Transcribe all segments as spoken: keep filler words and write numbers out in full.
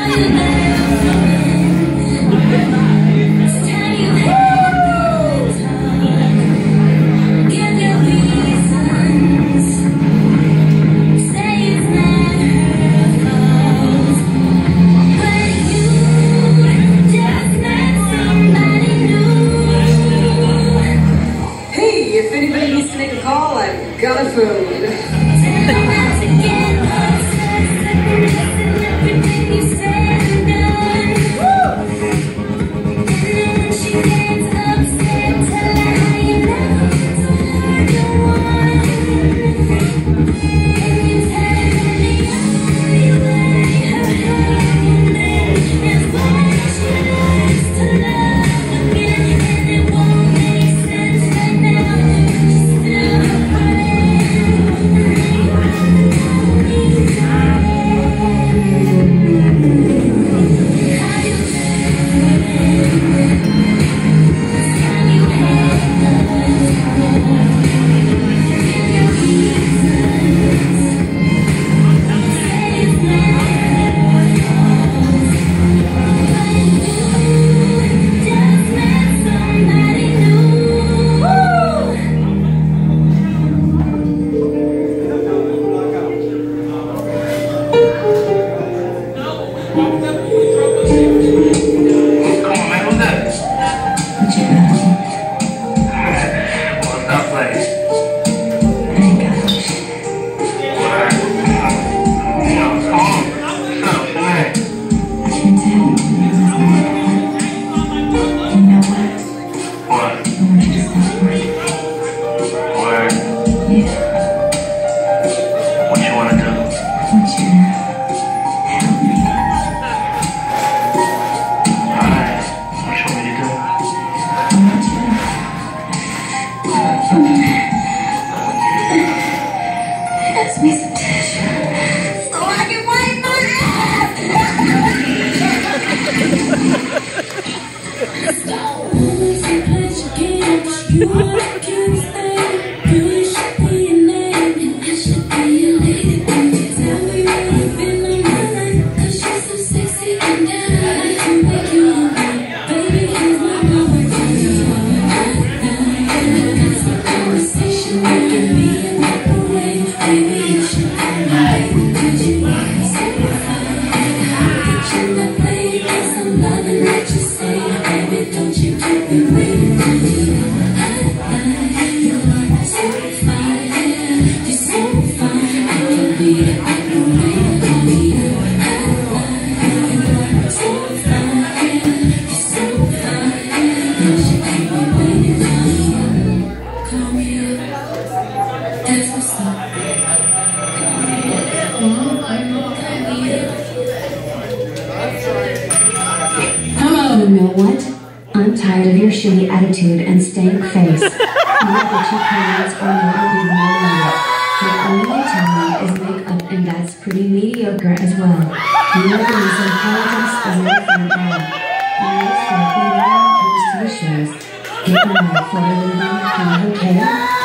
Got a food. You know what? I'm tired of your shitty attitude and stank face. You other two candidates are not even more like it. Your only talent is makeup, and that's pretty mediocre as well. You know there is intelligence as anything bad. And most likely no one comes to the shows. Get the right for a living, okay?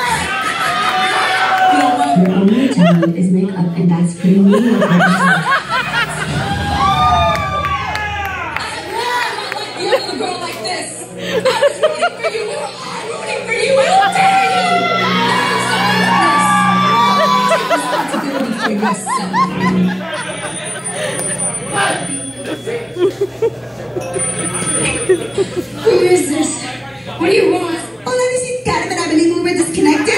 Your only talent is makeup, and that's pretty mediocre as well. Who is this? What do you want? Oh, let me see. God, but I believe we were disconnected.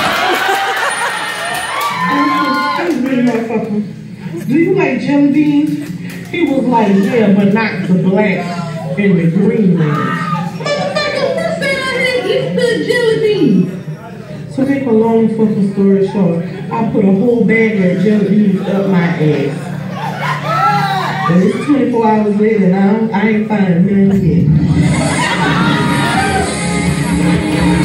Excuse me, motherfucker. Do you like jelly beans? He was like, yeah, but not the black and the green ones. Motherfucker, who said I didn't eat the jelly beans? To make a long fucking story short, I put a whole bag of jelly beans up my ass. And it's twenty-four hours later and I, don't, I ain't finding none yet.